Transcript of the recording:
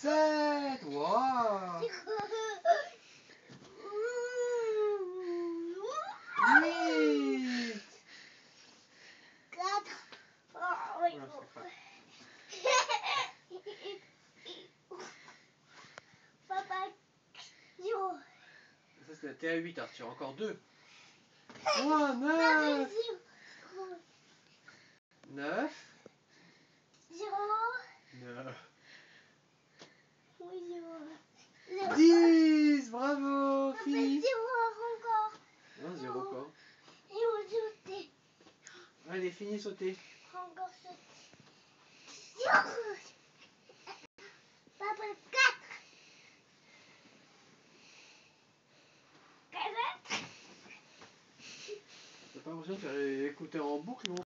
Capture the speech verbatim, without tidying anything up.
sept. Waouh. huit. quatre. Oh, oui. Papa, zéro. Ça c'est t'es à huit, Arthur. Encore deux. Oh, neuf. neuf. zéro. neuf. Oui, zéro. dix. Bravo, Papa, fini. zéro encore. Non, zéro encore. Et on sauter. Allez, fini sauter. Encore sauter. Zéro. Papa, quatre. T'as pas l'impression que tu as écouté en boucle, non?